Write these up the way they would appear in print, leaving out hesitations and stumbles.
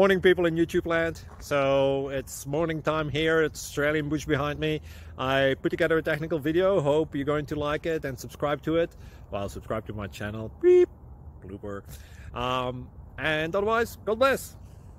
Morning, people in YouTube land. So it's morning time here. It's Australian bush behind me. I put together a technical video. Hope you're going to like it and subscribe to it. Well, subscribe to my channel. Beep. Blooper. And otherwise, God bless.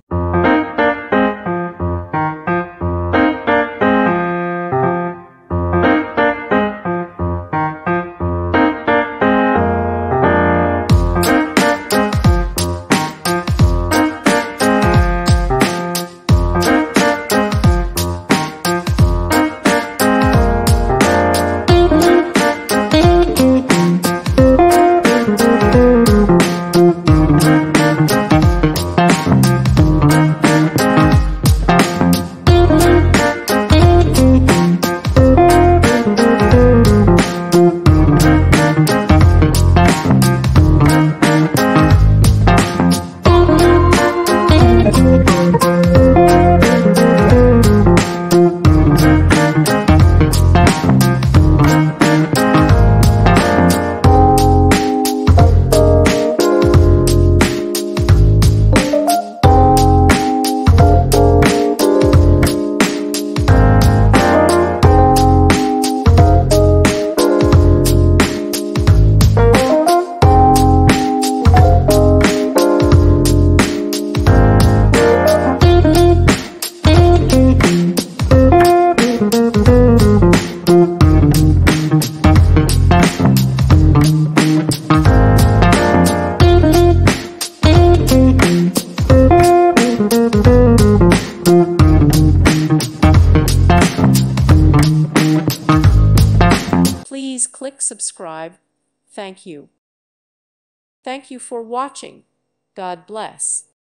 Please click subscribe. Thank you. Thank you for watching. God bless.